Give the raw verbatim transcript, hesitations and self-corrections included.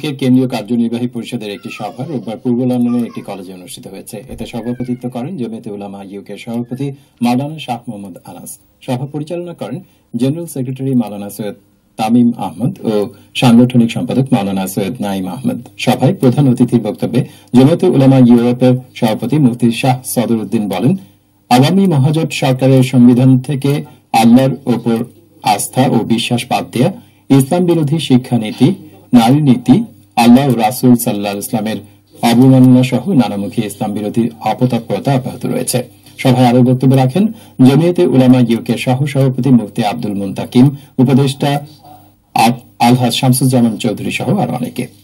লীগের কেন্দ্রীয় কার্যনির্বাহী পরিষদের একটি সভা রোববার পূর্ব লন্ডনের একটি কলেজে অনুষ্ঠিত হয়েছে। এতে সভাপতিত্ব করেন জমিয়তে উলামা ইউকের সভাপতি মাওলানা শাহ মোহাম্মদ আনাস। সভা পরিচালনা করেন জেনারেল সেক্রেটারি মাওলানা সৈয়দ তামিম আহমদ ও সাংগঠনিক সম্পাদক মাওলানা সৈয়দ নাইম আহমদ। সভায় প্রধান অতিথির বক্তব্যে জমিয়তে উলামা ইউরোপের সভাপতি মুফতি শাহ সদর উদ্দিন বলেন, আওয়ামী মহাজোট সরকারের সংবিধান থেকে আল্লাহর ওপর আস্থা ও বিশ্বাস বাদ দেয়া, ইসলাম বিরোধী শিক্ষানীতি, নারী নীতি, আল্লাহ ও রাসূল সাল্লাল্লাহু আলাইহি ওয়াসাল্লামের অবমাননা সহ নানামুখী ইসলাম বিরোধী অপতৎপরতা অব্যাহত রয়েছে। সভায় আরো বক্তব্য রাখেন জমিয়তে উলামা ইউকে সহ সভাপতি মুফতি আব্দুল মুনতাকিম, উপদেষ্টা আলহাজ শামসুজ্জামান চৌধুরী সহ আরো অনেকে।